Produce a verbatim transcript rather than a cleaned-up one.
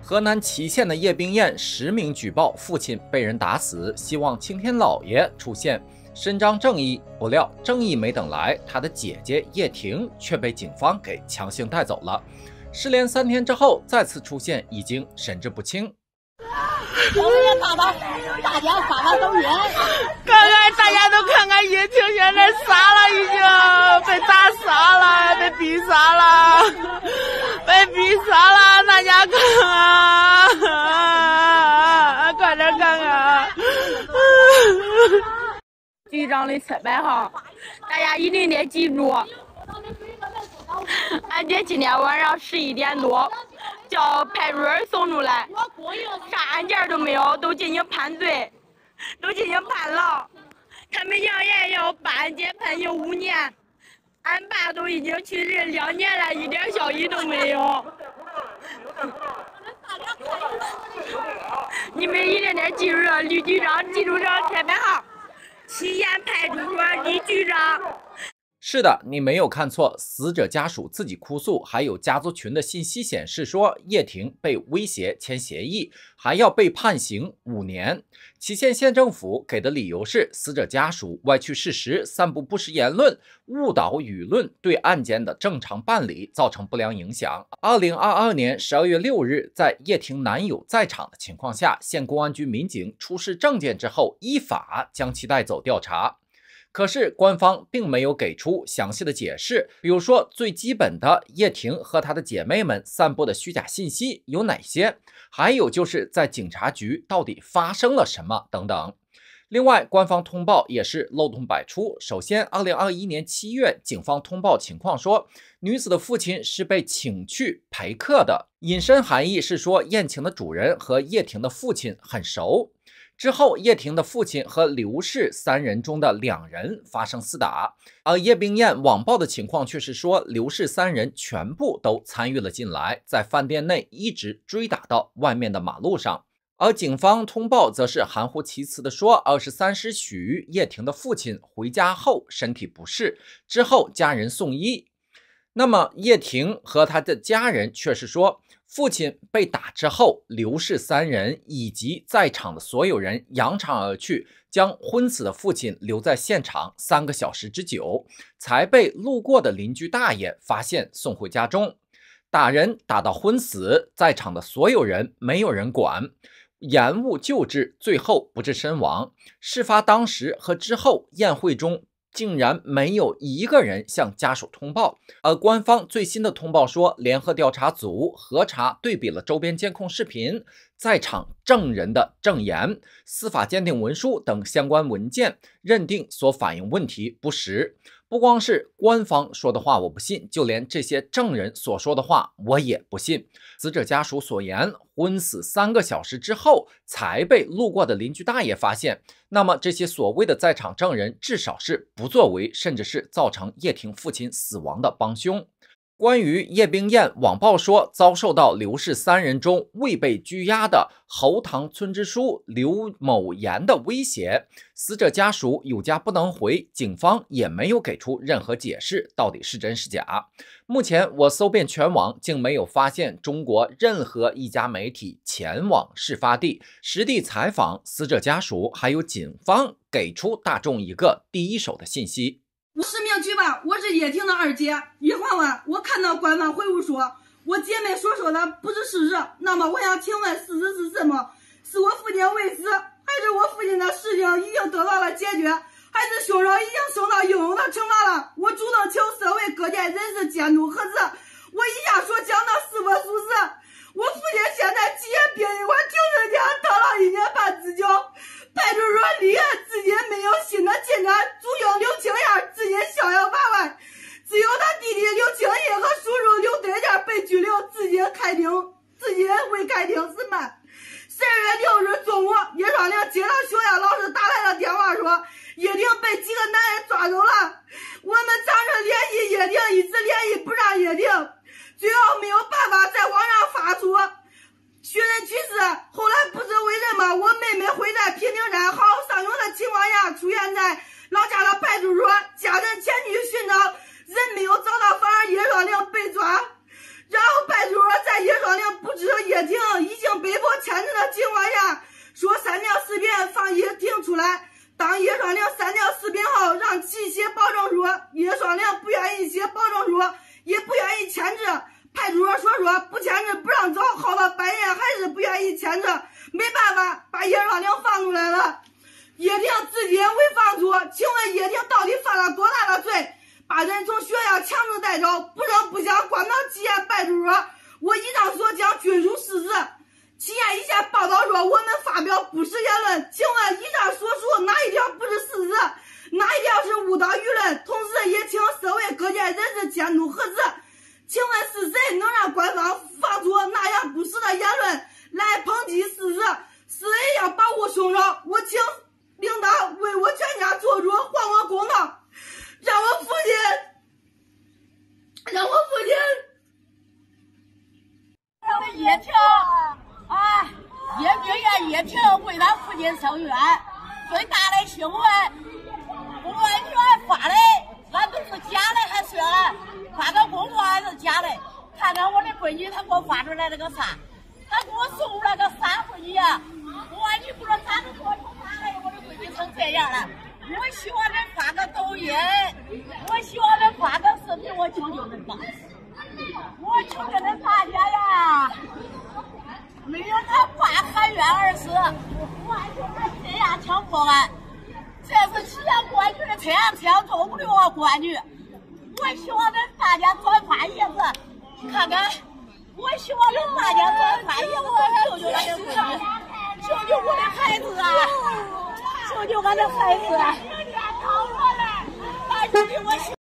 河南淇县的叶冰燕实名举报父亲被人打死，希望青天老爷出现伸张正义。不料正义没等来，他的姐姐叶婷却被警方给强行带走了。失联三天之后再次出现，已经神志不清。 我们也打到大家发发抖音， 看看大家都看看叶婷现在傻了，已经被打傻了，被逼傻了，被逼傻了，大家看啊，快点看看。 局长的车牌号，大家一定得记住。案件今天晚上十一点多。叫派出所送出来，啥案件都没有，都进行判罪，都进行判了。他们扬言要把案件判刑五年，俺爸都已经去世两年了，一点消息都没有。你们一定得记住这吕局长，记住这车牌号，淇县派出所吕局长。 是的，你没有看错，死者家属自己哭诉，还有家族群的信息显示说，叶婷被威胁签协议，还要被判刑五年。淇县县政府给的理由是，死者家属歪曲事实，散布不实言论，误导舆论，对案件的正常办理造成不良影响。二零二二年十二月六日，在叶婷男友在场的情况下，县公安局民警出示证件之后，依法将其带走调查。可是官方并没有给出详细的解释，比如说最基本的叶婷和她的姐妹们散布的虚假信息有哪些，还有就是在警察局到底发生了什么等等。另外，官方通报也是漏洞百出。首先，二零二一年七月，警方通报情况说，女子的父亲是被请去陪客的，引申含义是说宴请的主人和叶婷的父亲很熟。之后，叶婷的父亲和刘氏三人中的两人发生厮打，而叶冰燕网报的情况却是说，刘氏三人全部都参与了进来，在饭店内一直追打到外面的马路上。而警方通报则是含糊其辞的说，二十三时许，叶婷的父亲回家后身体不适，之后家人送医。那么叶婷和他的家人却是说，父亲被打之后，刘氏三人以及在场的所有人扬长而去，将昏死的父亲留在现场三个小时之久，才被路过的邻居大爷发现送回家中。打人打到昏死，在场的所有人没有人管，延误救治，最后不治身亡。事发当时和之后，宴会中竟然没有一个人向家属通报，而官方最新的通报说，联合调查组核查对比了周边监控视频、在场证人的证言、司法鉴定文书等相关文件，认定所反映问题不实。不光是官方说的话我不信，就连这些证人所说的话我也不信。死者家属所言，昏死三个小时之后才被路过的邻居大爷发现，那么这些所谓的在场证人至少是不作为，甚至是造成叶婷父亲死亡的帮凶。关于叶冰燕网报说遭受到刘氏三人中未被拘押的侯塘村支书刘某言的威胁，死者家属有家不能回，警方也没有给出任何解释，到底是真是假。目前我搜遍全网，竟没有发现中国任何一家媒体前往事发地实地采访死者家属，还有警方给出大众一个第一手的信息。 我实名举报，我是叶婷的二姐叶环环。我看到官方回复说我姐妹所说的不是事实，那么我想请问事实是什么？是我父亲未死，还是我父亲的事情已经得到了解决，还是凶手已经受到应有的惩罚了？我主动请社会各界人士监督核实，我以下所讲的是否属实？我父亲现在急病医馆停尸间躺了一年半之久，派出所立案至今没有新的进展，主兄刘青燕至今逍遥法外，只有他弟弟刘青义和叔叔刘对健被拘留，至今开庭，至今未开庭审判。十二月六日中午，叶双玲接到学校老师打来的电话说，叶婷被几个男人抓走了。我们尝试联系叶婷，一直联系不上叶婷，最后没有办法在网上发出寻人启事。后来不知为什么，我妹妹会在平顶山好好上学的情况下出现在老家的派出所，家人前去寻找，人没有找到，反而叶双玲被抓。然后派出所在叶双玲不知叶婷已经叶婷为她父亲生源，最大的新闻，我女儿发的，那都是假的还是发个公告还是假的？看看我的闺女，她给我发出来那个啥，她给我送那个三回女啊，我女不知道咋的给我发的，我的闺女成这样了。我希望能发个抖音，我希望能发个视频，我求求恁吧，我求求恁大家呀！没有他爸含冤而死，我还说他这样抢过完，这是七阳冠军的这样这样做五六个冠军。我希望恁大家转发一次，看看。我希望恁大家转发一次，救救俺的闺女，救救我的孩子啊！救救俺的孩子！大兄弟，我。